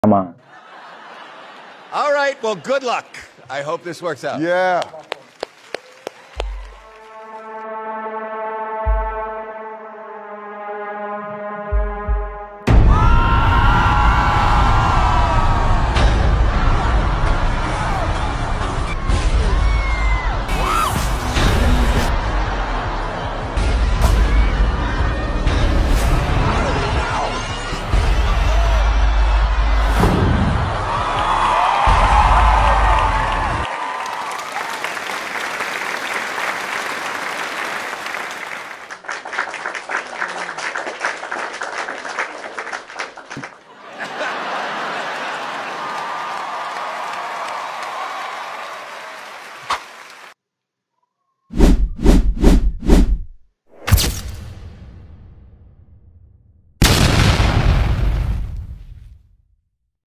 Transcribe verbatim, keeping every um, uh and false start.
Come on. All right, well, good luck. I hope this works out. Yeah.